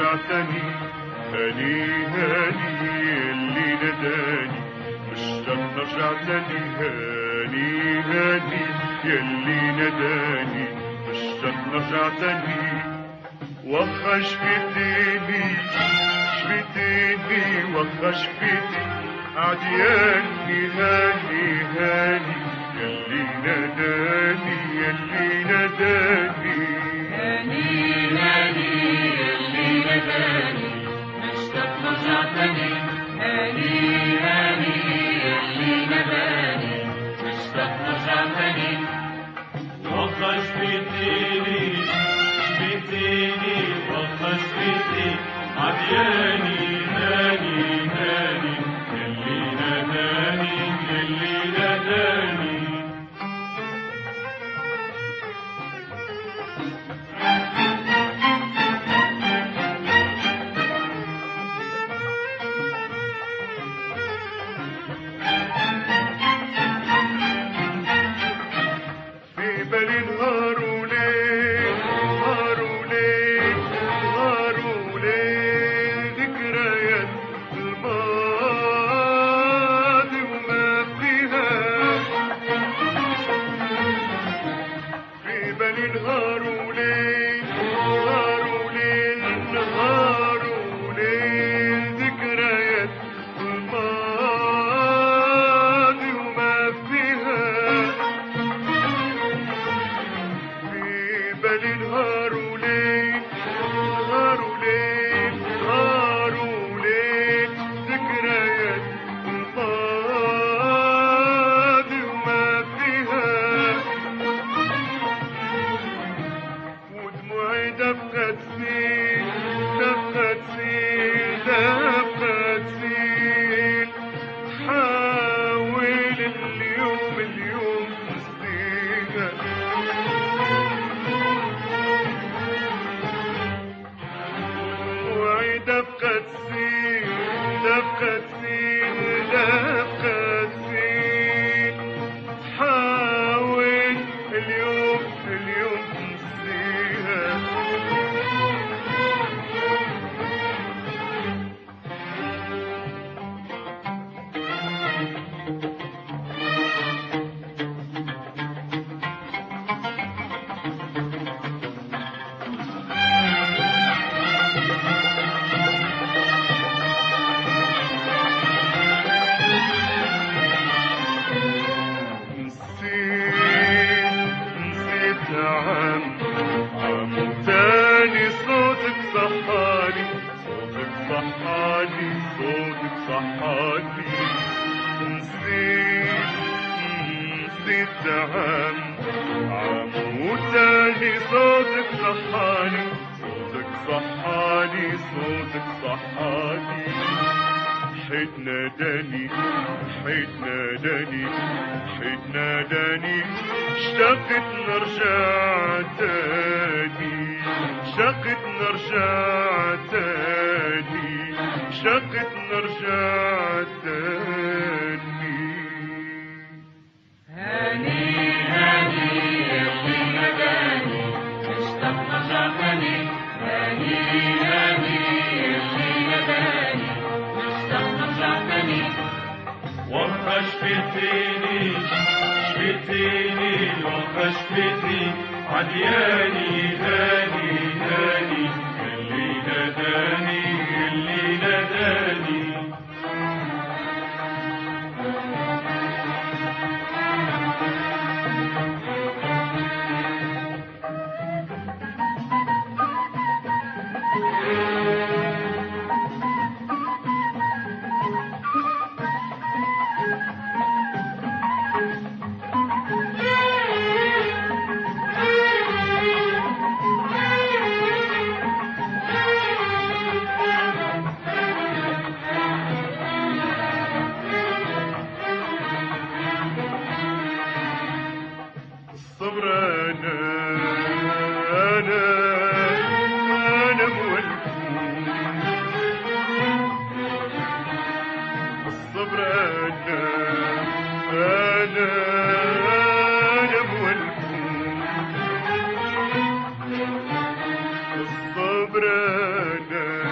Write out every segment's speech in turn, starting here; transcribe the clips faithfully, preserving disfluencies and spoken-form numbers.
رجعتني، هاني هاني اللي ناداني، مشتاق رجعتني، هاني هاني يلي ناداني، مشتاق رجعتني. وخا شفيتيني شفيتيني وخا شفيتي عدياني، هاني هاني يلي ناداني، يلي ناداني، هاني هاني يلي ناداني، مشتاق رجعتني، هاني هاني يلي ناداني، مشتاق رجعتني. وخا شفيتيني شفيتيني وخا شفيتي عدياني، هاني هاني يلي ناداني، يلي ناداني. في بالي نهار وليل، نهار وليل، نهار وليل، ذكريات الماضي وما فيها. في بالي نهار وليل، نهار وليل، نهار وليل، ذكريات الماضي وما فيها. في بالي نهار وليل، نهار وليل، نهار وليل، ذكريات الماضي وما فيها. ودموعي دفقت سيل، دفقت سيل، دفقت سيل، حاول اليوم اليوم تنسيها. دموعي دفقت سيل، دفقت سيل، دفقت سيل، حاول اليوم اليوم تنسيها. نسيت نسيت عم عم تاني، صوتك صحاني، صوتك صحاني، صوتك صحاني. نسيت نسيت عم عم تاني، صوتك صحاني، صوتك صحاني، صوتك صحاني. حيت ناداني، حيت ناداني، حيت ناداني، اشتقت نرجع تاني، اشتقت نرجع تاني، اشتقت نرجع تاني. هاني هاني يلي ناداني، مشتاق رجعتني، هاني هاني يلي ناداني، مشتاق رجعتني. وخا شفيتيني شفيتيني وخا شفيتي عدياني، هاني هاني يلي ناداني، يلي ناداني. الصبر انا انا انا مولفون، الصبر انا انا انا مولفون، الصبر انا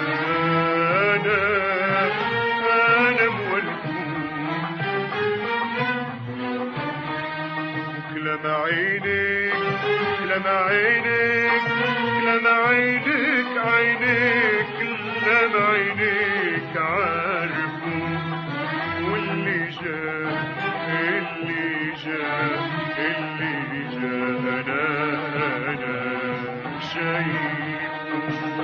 لما عينك لما عينك عينك لما عينك عارفوا واللي جاء اللي جاء اللي جاء انا انا شايفه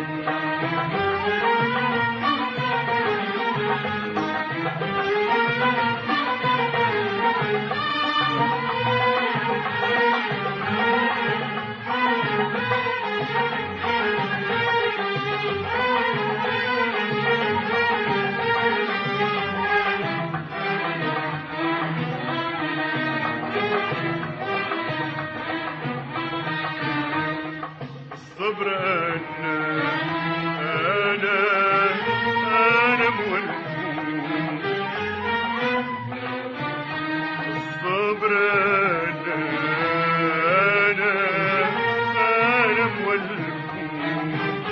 الصبر أنا أنا أنا مولفون الصبر أنا أنا أنا مولفون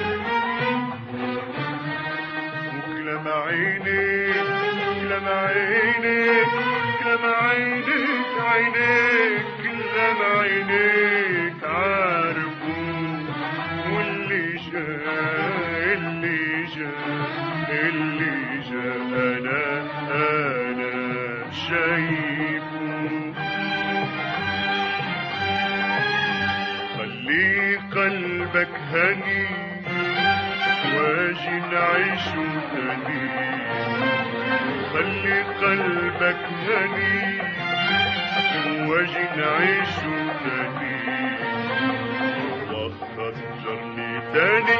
وكلام عينيك كلام عينيك كلام عينيك عينيك كلام عينيك عارفون واللي جاء اللي جاء اللي جاء انا انا شايفه خلي قلبك هني واجي نعيشو تاني خلي قلبك هني واجي نعيشو تاني وقت جرني تاني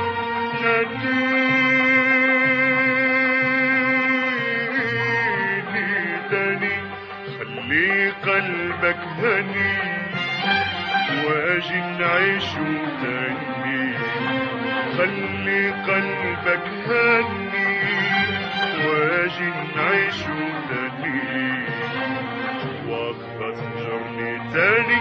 ناديني تاني خلي قلبك هني واجي نعيشو تاني خلي قلبك هني واجي نعيشو تاني وقت جرني تاني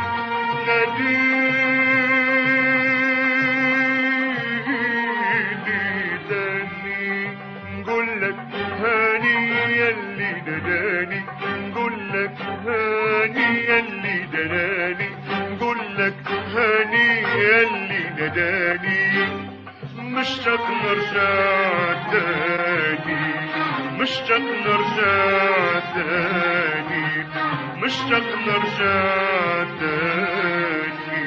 ناديني تاني نقولك هاني يلي دناني نقولك هاني يلي دناني نقولك هاني يلي نداني مشتاق نرجع تاني مشتاق نرجع تاني مشتاق نرجع تاني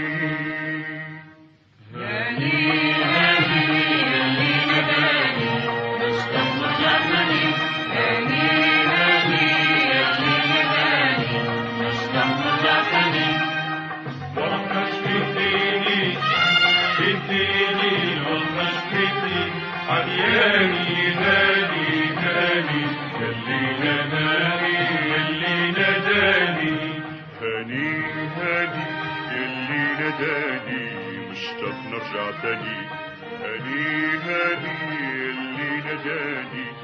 هاني هاني يلي نداني مشتاق نرجع تاني هاني هاني يلي نداني مشتاق نرجع تاني وحش بيتيني بيتيني وحش بيتي عدياني هاني هاني يلي نداني يلي نداني هاني هاني يلي نداني مشتاق نرجع تاني هاني هاني يلي نداني